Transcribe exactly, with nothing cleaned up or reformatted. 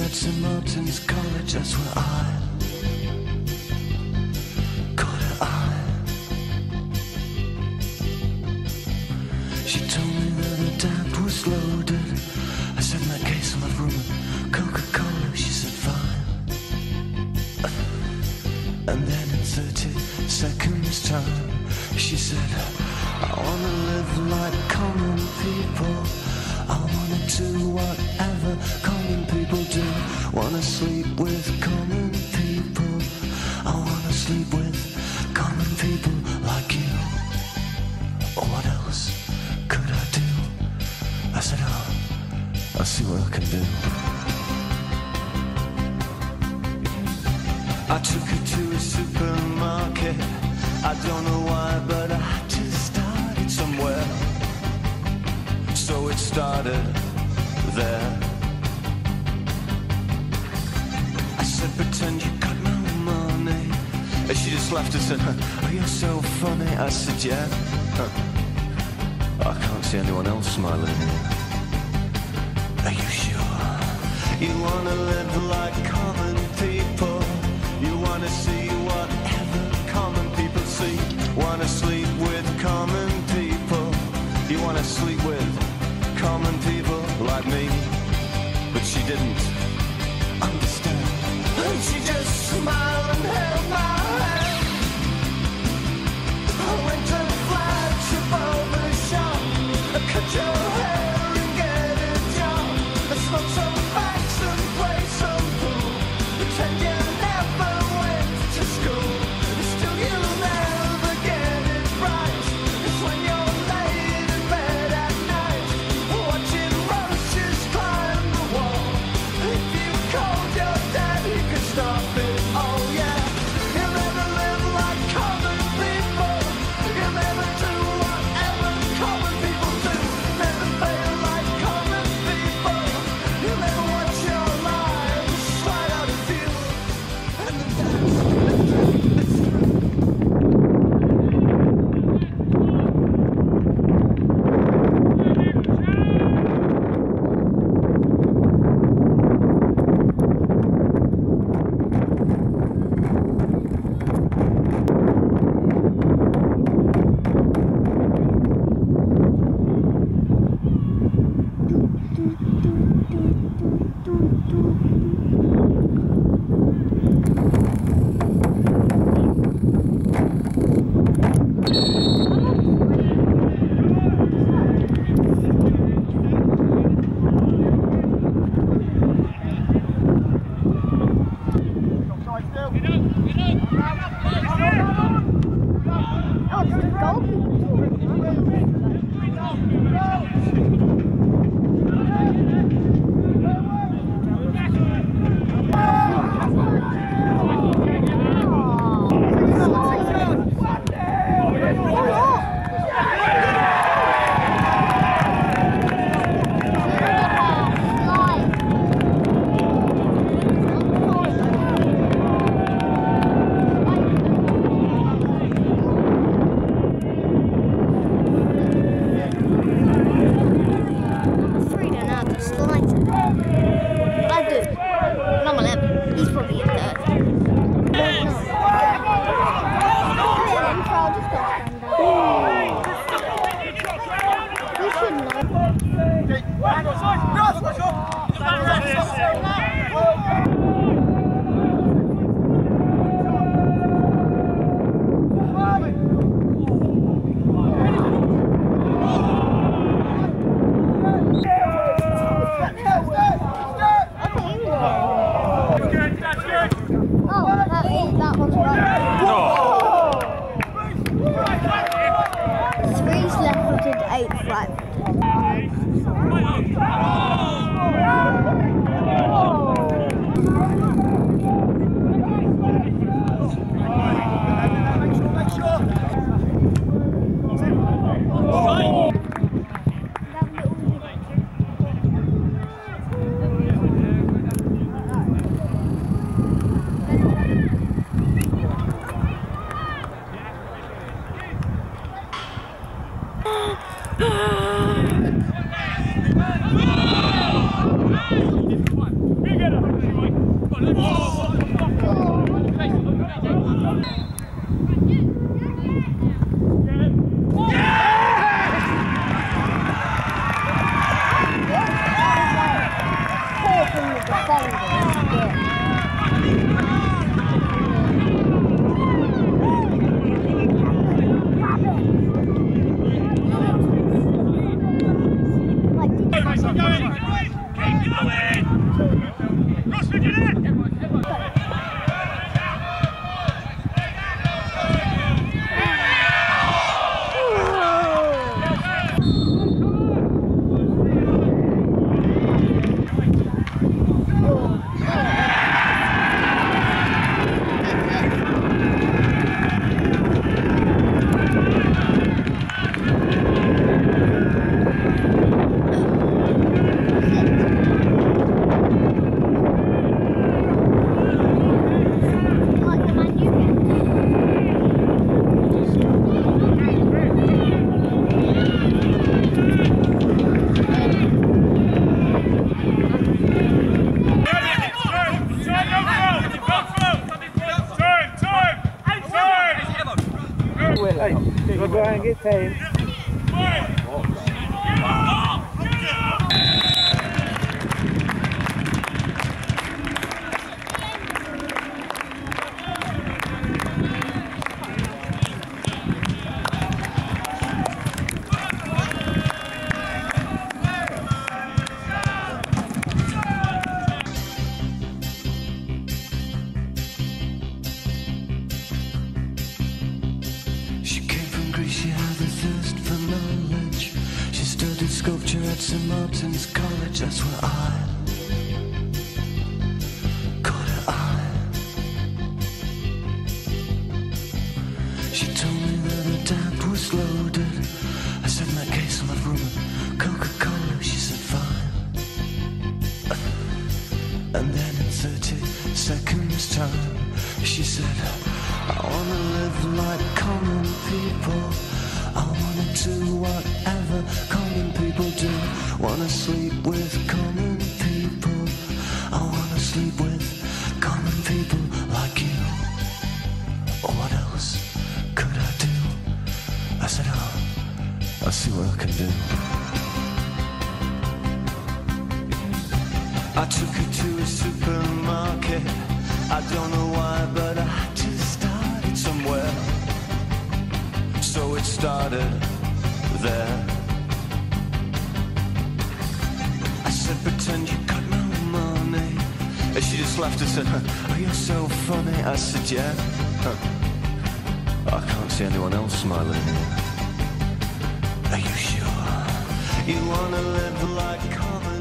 at Saint Martin's College, that's where I caught her eye. She told me that her dad was loaded. I said, in that case I'll have rum and Coca-Cola. She said, fine. And then in thirty seconds time, she said, I wanna live like common people. I wanna do whatever common people do. Wanna sleep with common people. I wanna sleep with common people like you. What else could I do? I said, oh, I'll see what I can do. I took her to a supermarket. I don't know why, but I just started somewhere. So it started there. I said, pretend you got no money. And she just laughed and said, oh, you're so funny. I said, yeah. I can't see anyone else smiling here. Are you sure? You wanna live like common people. You wanna see whatever common people see. Wanna sleep with common people. You wanna sleep with common people like me. But she didn't understand. And she just smiled and held my hand. I went to the flagship barber shop. I cut your hair and get a job. I smoked some packs and played some pool. Pretend you never went to school. Still you'll never get it right. It's when you're laid in bed at night, watching roaches climb the wall. If you called your dad, he could stop it. Oh yeah. You'll never live like common people. You'll never do whatever common people do. Never feel like common people. You'll never watch your lives slide out of view. And the trying to get time. She had a thirst for knowledge. She studied sculpture at Saint Martin's College. That's where I caught her eye. She told me that her dad was loaded. I said, in that case, I'll have room at Coca-Cola. She said, fine. And then in thirty seconds time, she said, I wanna live like common people. I wanna do whatever common people do. Wanna sleep with common people. I wanna sleep with common people like you. What else could I do? I said, oh, I'll see what I can do. I took her to a supermarket. I don't know why, but I had to start it somewhere. So it started there. I said, pretend you got no money. And she just laughed and said, oh, you're so funny. I said, yeah. Huh. I can't see anyone else smiling here. Are you sure? You wanna live like common